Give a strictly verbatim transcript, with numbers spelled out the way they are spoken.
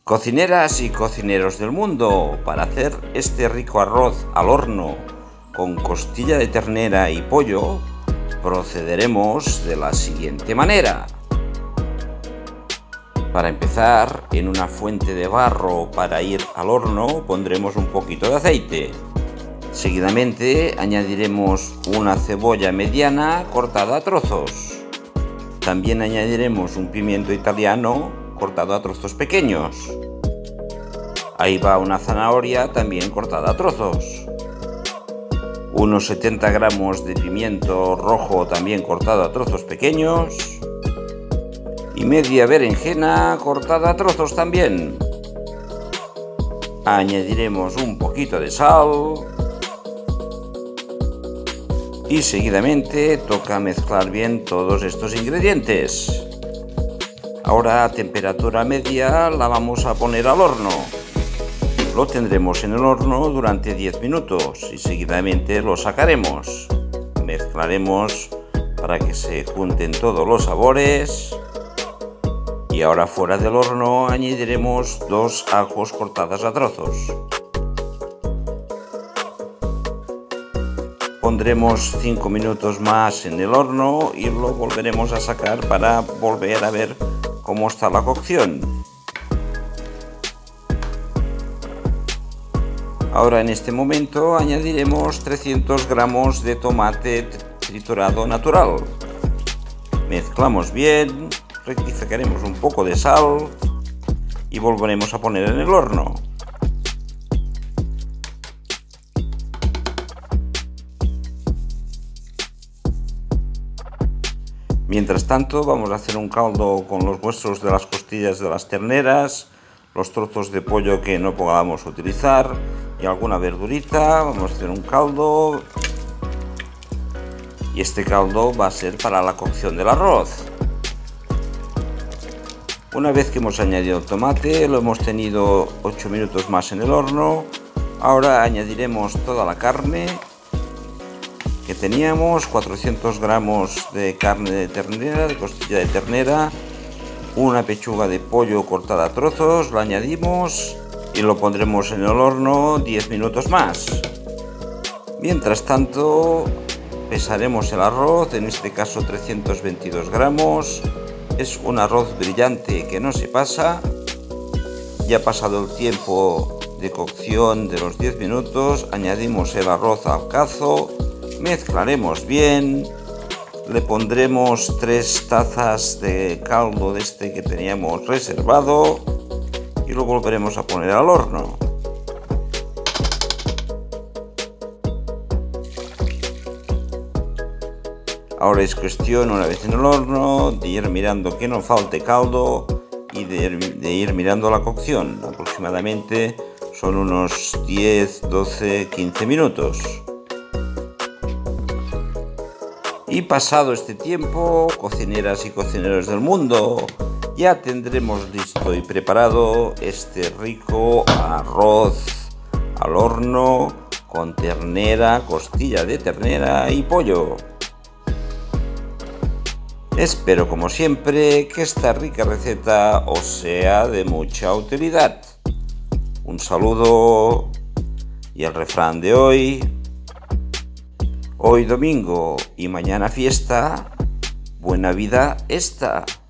Cocineras y cocineros del mundo, para hacer este rico arroz al horno con costilla de ternera y pollo, procederemos de la siguiente manera. Para empezar, en una fuente de barro para ir al horno pondremos un poquito de aceite. Seguidamente añadiremos una cebolla mediana cortada a trozos. También añadiremos un pimiento italiano cortado a trozos pequeños. Ahí va una zanahoria también cortada a trozos. Unos setenta gramos de pimiento rojo también cortado a trozos pequeños. Y media berenjena cortada a trozos también. Añadiremos un poquito de sal. Y seguidamente toca mezclar bien todos estos ingredientes. Ahora a temperatura media la vamos a poner al horno. Lo tendremos en el horno durante diez minutos y seguidamente lo sacaremos. Mezclaremos para que se junten todos los sabores. Y ahora fuera del horno añadiremos dos ajos cortados a trozos. Pondremos cinco minutos más en el horno y lo volveremos a sacar para volver a ver cómo está la cocción. Ahora en este momento añadiremos trescientos gramos de tomate triturado natural. Mezclamos bien, rectificaremos un poco de sal y volveremos a poner en el horno. Mientras tanto vamos a hacer un caldo con los huesos de las costillas de las terneras, los trozos de pollo que no podamos utilizar y alguna verdurita. Vamos a hacer un caldo y este caldo va a ser para la cocción del arroz. Una vez que hemos añadido el tomate, lo hemos tenido ocho minutos más en el horno. Ahora añadiremos toda la carne que teníamos, cuatrocientos gramos de carne de ternera, de costilla de ternera, una pechuga de pollo cortada a trozos, la añadimos y lo pondremos en el horno diez minutos más. Mientras tanto pesaremos el arroz, en este caso trescientos veintidós gramos, es un arroz brillante que no se pasa. Ya ha pasado el tiempo de cocción de los diez minutos, añadimos el arroz al cazo. Mezclaremos bien, le pondremos tres tazas de caldo de este que teníamos reservado y lo volveremos a poner al horno. Ahora es cuestión, una vez en el horno, de ir mirando que no falte caldo y de ir, de ir mirando la cocción. Aproximadamente son unos diez, doce, quince minutos. Y pasado este tiempo, cocineras y cocineros del mundo, ya tendremos listo y preparado este rico arroz al horno con ternera, costilla de ternera y pollo. Espero como siempre que esta rica receta os sea de mucha utilidad. Un saludo y el refrán de hoy. Hoy domingo y mañana fiesta, buena vida esta.